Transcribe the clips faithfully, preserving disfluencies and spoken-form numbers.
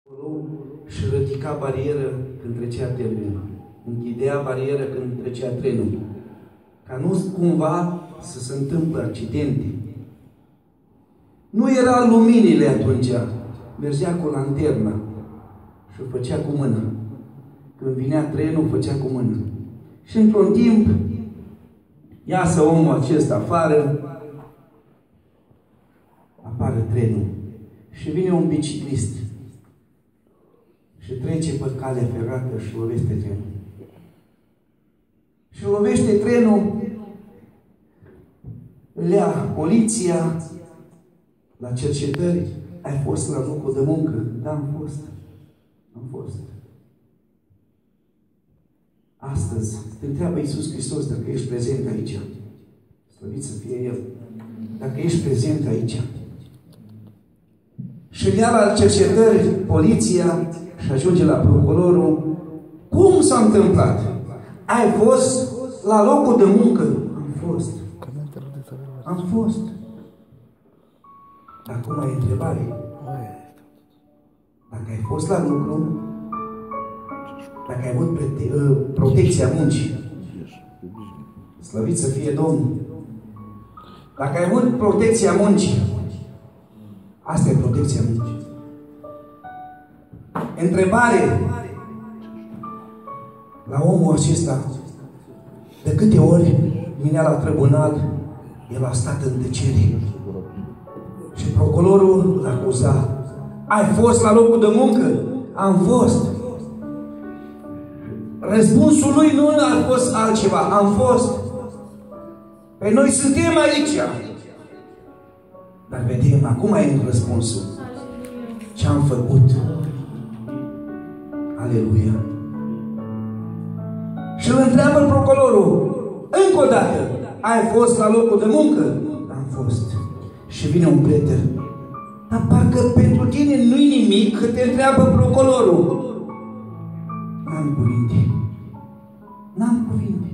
Și ridica barieră când trecea trenul. Închidea barieră când trecea trenul. Ca nu cumva să se întâmple accidente. Nu era luminile atunci. Mergea cu lanterna și o făcea cu mână. Când vinea trenul, o făcea cu mână. Și într-un timp, iasă omul acesta afară, apare trenul. Și vine un biciclist. Și trece pe calea ferată și lovește trenul. Și lovește trenul, îl ia poliția la cercetări. Ai fost la locul de muncă? Da, am fost. Am fost. Astăzi te întreabă Iisus Hristos dacă ești prezent aici. Slăvit să fie El. Dacă ești prezent aici. Și îl ia la cercetări poliția și ajunge la procurorul. Cum s-a întâmplat? Ai fost la locul de muncă? Am fost. Am fost. Dar acum e întrebare. Dacă ai fost la lucru, dacă ai avut protecția muncii, slăvit să fie Domnul. Dacă ai avut protecția muncii, asta e protecția muncii. Întrebare la omul acesta. De câte ori vinea la tribunal, el a stat în tăcere. Și procurorul îl acuza. Ai fost la locul de muncă? Am fost. Răspunsul lui nu a fost altceva. Am fost. Păi noi suntem aici. Dar vedem, acum e răspunsul. Ce am făcut? Aleluia. Și îl întreabă procurorul. Încă o dată. Ai fost la locul de muncă? Am fost. Și vine un prieten. Dar parcă pentru tine nu-i nimic că te întreabă procurorul. N-am cuvinte. N-am cuvinte.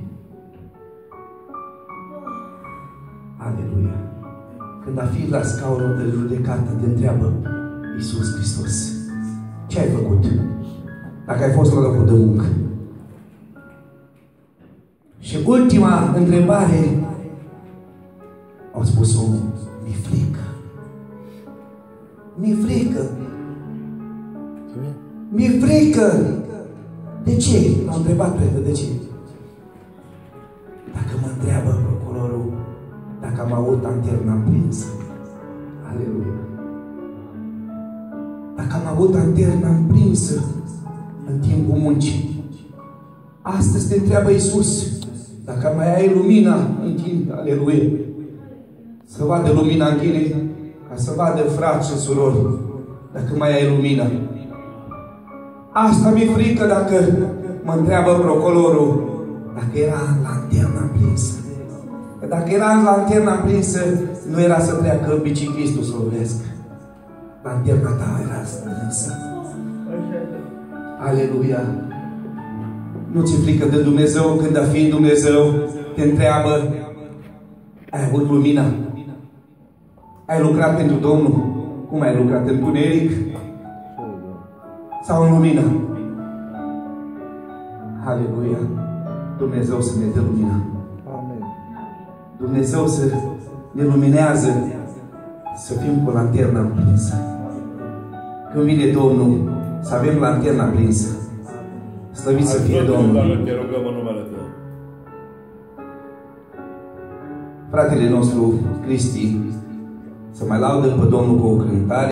Aleluia. Când a fi la scaunul de judecată, te întreabă Iisus Hristos. Ce ai făcut? Dacă ai fost la locul de muncă. Și ultima întrebare, au spus omul, mi-e frică. Mi-e frică. Mi-e frică. De ce? L-au întrebat prieten, de ce? Dacă mă întreabă procurorul, dacă am avut lanterna aprinsă. Aleluia. Dacă am avut lanterna aprinsă în timpul muncii. Astăzi te întreabă Iisus. Dacă mai ai lumina în tine, aleluia, să vadă lumina în tine, ca să vadă frați și surori, dacă mai ai lumina. Asta mi-e frică dacă mă întreabă procurorul, dacă era în lanterna aprinsă. Că dacă era în lanterna aprinsă, nu era să treacă biciclistul să lovească. Lanterna ta era strânsă. Aleluia. Nu ți-e frică de Dumnezeu când a fi Dumnezeu te întreabă, ai avut lumina? Ai lucrat pentru Domnul? Cum ai lucrat? În întuneric? Sau în lumină? Aleluia! Dumnezeu să ne dă lumina. Amen. Dumnezeu să ne luminează, să fim cu lanterna aprinsă. Când vine Domnul, să avem lanterna aprinsă. Slăvit să fie Domnul. Fratele nostru Cristi să mai laudă pe Domnul cu o cântare.